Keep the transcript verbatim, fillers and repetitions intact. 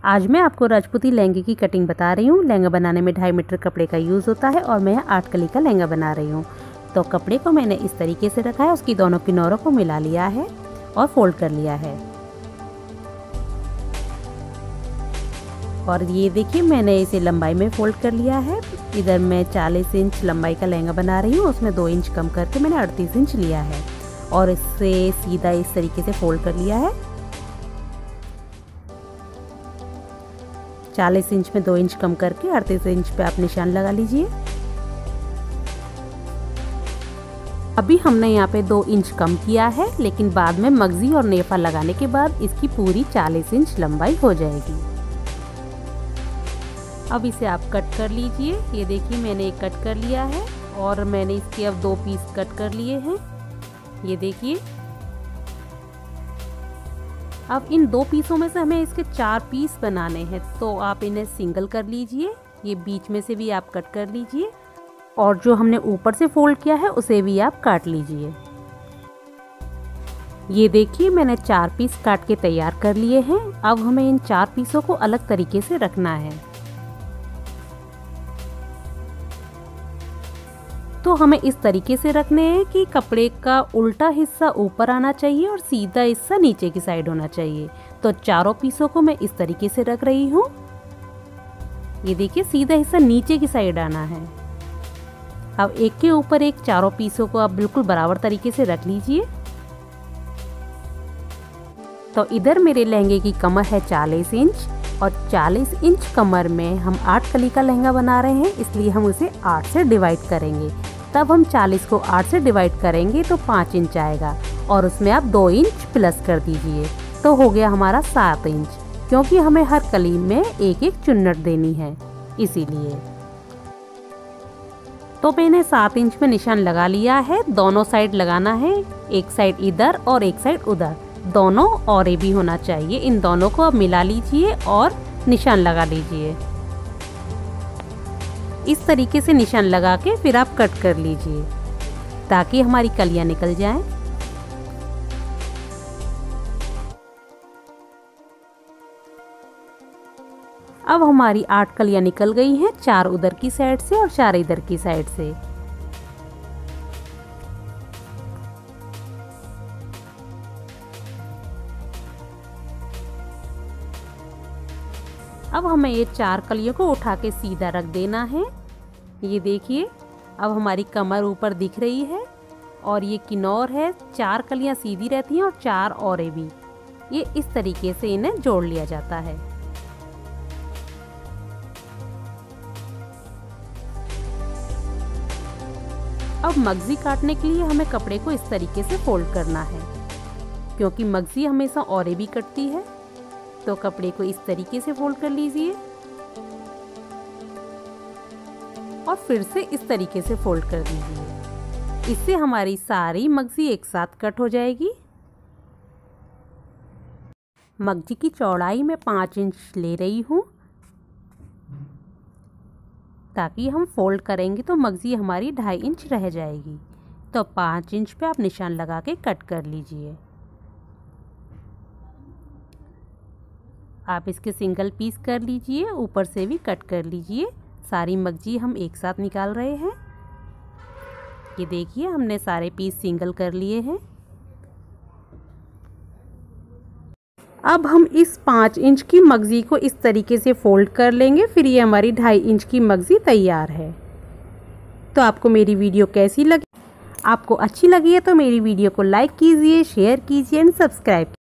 आज मैं आपको राजपूती लहंगे की कटिंग बता रही हूँ। लहंगा बनाने में ढाई मीटर कपड़े का यूज़ होता है और मैं आठ कली का लहंगा बना रही हूँ। तो कपड़े को मैंने इस तरीके से रखा है, उसकी दोनों किनारों को मिला लिया है और फोल्ड कर लिया है। और ये देखिए मैंने इसे लंबाई में फोल्ड कर लिया है। इधर मैं चालीस इंच लंबाई का लहंगा बना रही हूँ, उसमें दो इंच कम करके मैंने अड़तीस इंच लिया है और इससे सीधा इस तरीके से फोल्ड कर लिया है। चालीस इंच में दो इंच कम करके अड़तीस इंच पे आप निशान लगा लीजिए। अभी हमने यहाँ पे दो इंच कम किया है, लेकिन बाद में मगजी और नेफा लगाने के बाद इसकी पूरी चालीस इंच लंबाई हो जाएगी। अब इसे आप कट कर लीजिए। ये देखिए मैंने एक कट कर लिया है और मैंने इसके अब दो पीस कट कर लिए हैं। ये देखिए अब इन दो पीसों में से हमें इसके चार पीस बनाने हैं, तो आप इन्हें सिंगल कर लीजिए। ये बीच में से भी आप कट कर लीजिए और जो हमने ऊपर से फोल्ड किया है उसे भी आप काट लीजिए। ये देखिए मैंने चार पीस काट के तैयार कर लिए हैं। अब हमें इन चार पीसों को अलग तरीके से रखना है। तो हमें इस तरीके से रखने हैं कि कपड़े का उल्टा हिस्सा ऊपर आना चाहिए और सीधा हिस्सा नीचे की साइड होना चाहिए। तो चारों पीसों को मैं इस तरीके से रख रही हूँ। ये देखिए सीधा हिस्सा नीचे की साइड आना है। अब एक के ऊपर एक चारों पीसों को आप बिल्कुल बराबर तरीके से रख लीजिए। तो इधर मेरे लहंगे की कमर है चालीस इंच और चालीस इंच कमर में हम आठ कली का लहंगा बना रहे हैं, इसलिए हम उसे आठ से डिवाइड करेंगे। तब हम चालीस को आठ से डिवाइड करेंगे तो पाँच इंच आएगा और उसमें आप दो इंच प्लस कर दीजिए, तो हो गया हमारा सात इंच, क्योंकि हमें हर कली में एक एक चुन्नट देनी है इसीलिए। तो मैंने सात इंच में निशान लगा लिया है। दोनों साइड लगाना है, एक साइड इधर और एक साइड उधर, दोनों और भी होना चाहिए। इन दोनों को अब मिला लीजिए और निशान लगा लीजिए। इस तरीके से निशान लगा के फिर आप कट कर लीजिए ताकि हमारी कलियां निकल जाएं। अब हमारी आठ कलियां निकल गई हैं, चार उधर की साइड से और चार इधर की साइड से। अब हमें ये चार कलियों को उठा के सीधा रख देना है। ये देखिए अब हमारी कमर ऊपर दिख रही है और ये किनौर है। चार कलियां सीधी रहती हैं और चार औरें भी। ये इस तरीके से इन्हें जोड़ लिया जाता है। अब मगजी काटने के लिए हमें कपड़े को इस तरीके से फोल्ड करना है, क्योंकि मगजी हमेशा औरें भी कटती है। तो कपड़े को इस तरीके से फोल्ड कर लीजिए और फिर से इस तरीके से फोल्ड कर दीजिए। इससे हमारी सारी मगजी एक साथ कट हो जाएगी। मगजी की चौड़ाई मैं पाँच इंच ले रही हूँ, ताकि हम फोल्ड करेंगे तो मगजी हमारी ढाई इंच रह जाएगी। तो पाँच इंच पे आप निशान लगा के कट कर लीजिए। आप इसके सिंगल पीस कर लीजिए, ऊपर से भी कट कर लीजिए। सारी मगजी हम एक साथ निकाल रहे हैं। ये देखिए हमने सारे पीस सिंगल कर लिए हैं। अब हम इस पाँच इंच की मगजी को इस तरीके से फोल्ड कर लेंगे, फिर ये हमारी ढाई इंच की मगजी तैयार है। तो आपको मेरी वीडियो कैसी लगी? आपको अच्छी लगी है तो मेरी वीडियो को लाइक कीजिए, शेयर कीजिए एंड सब्सक्राइब कीजिए।